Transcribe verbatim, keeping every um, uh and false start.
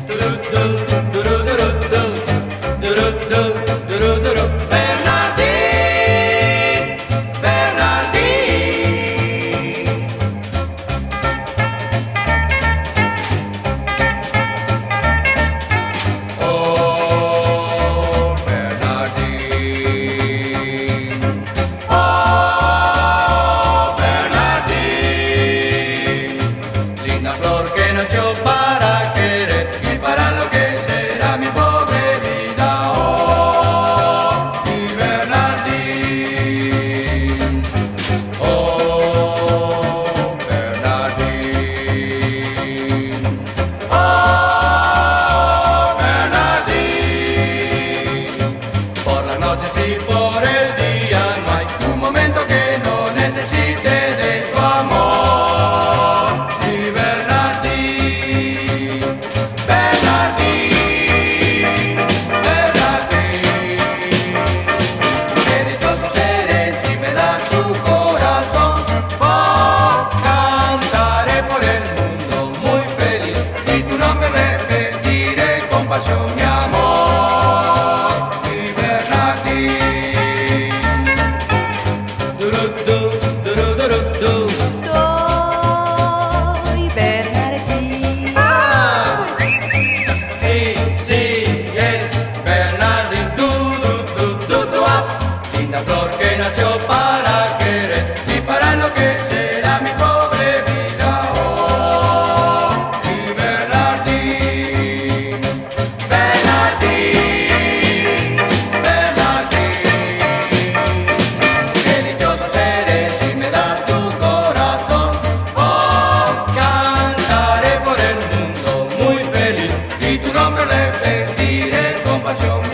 Para querer y para lo que será mi pobre vida. Oh, mi Bernardín. Oh, Bernardín. Oh, Bernardín. Por las noches y por el día no hay un momento que no necesite de tu amor, mi Bernardín. Pasión, mi amor, mi Bernardín. Duru, du, duru, duru, du. Soy Bernardín. Ah, sí, sí, es Bernardín. Du, du, du, du, du, ah. Linda flor que nació para querer y para lo que será mi pobre vida. Oh, mi Bernardín. Tu nombre le pediré con pasión.